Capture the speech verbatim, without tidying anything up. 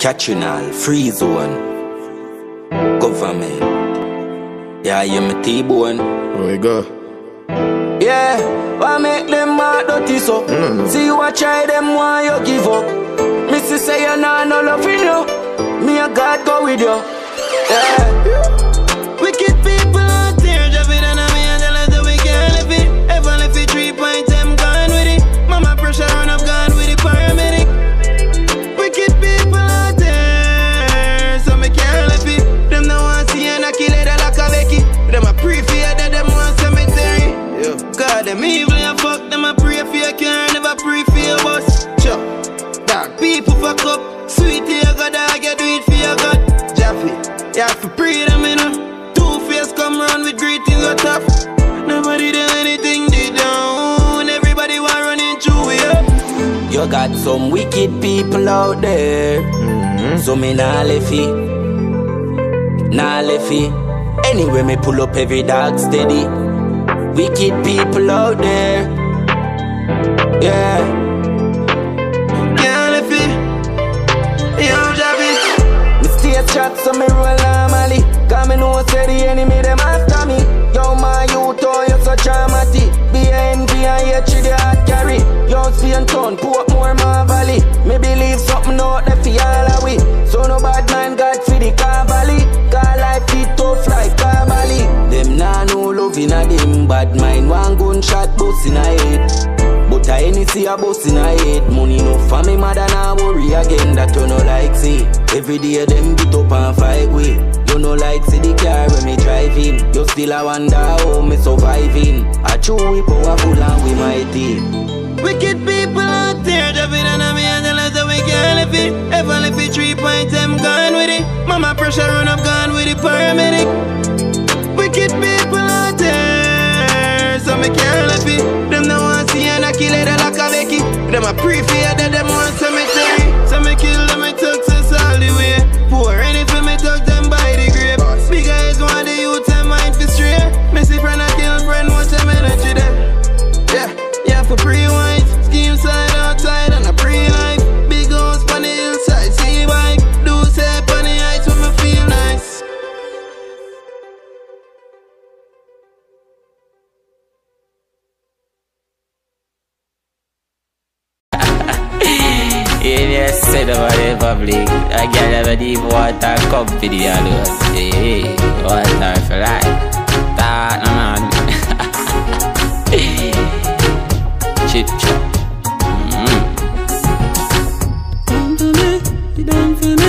Catching all, free zone, government. Yeah, you me Teebone. Where we go? Yeah, why make them mad dirty so? Mm. See you a try them why you give up. Missy say you nah no loving you. Me and God go with you. Yeah. Wicked people out there, Jahvillani me and tell us that we can't live it. Ever live it, three point them gone with it. Mama pressure run up, gone with the paramedic. Wicked people out there, so me can't live it. Them no want see and I kill it like a Becky. Them a pray for you, that them want cemetery. Yeah. God, them evil and fuck, them a pray for you, can't never pray for your boss. Sure. Dark people fuck up, sweet to your God, I get do it for your God. Jaffy, you have to pray them in a two-face come round with greetings are tough. Nobody do anything they don't, everybody want running through you. You got some wicked people out there, mm-hmm. So me nah left it, nah left it. Anyway me pull up every dog steady. Wicked people out there, yeah. Can't left it, yo Javi. Me stay chat so me roll normally. Cause me know say the enemy them after me. Yo my youth oh you so dramatic. Be a envy and hatred the heart carry. Yo Spain town, Portmore, my valley. Me believe something out there for all of we. So no bad man got for the car valley. Cause life it tough like car valley. Them nah no love in a them bad mind. One gunshot bust in a head. But I any see a bust in a head. Money no for me mother now worry again. That you no like see. Every day them get up and fight with. You no like see the car when me driving. You still a wonder how me surviving. I chew we powerful and we mighty. Wicked people out there, Jahvillani me and tell us that we can't live it. Ever live it, three point them gone with it. Mama pressure run up, gone with the paramedic. Wicked people out there, so me can't live it. Them no want see and I kill it like a Becky. Them a pray for you, that them want cemetery. So me kill them, me success all the way. Poor anything, me tuck them by the grave. Big guys want the youth and mind for straight. Me see friend I kill friend, watch them energy there. Yeah, yeah for pre-wine. Scheme side outside and a pre-life. Big house on the hillside, see bike. Do say on the heights when me feel nice. Yes, said about the public. I get a deep water company alone. Hey, water for life. That no man. Chip chip. Mm.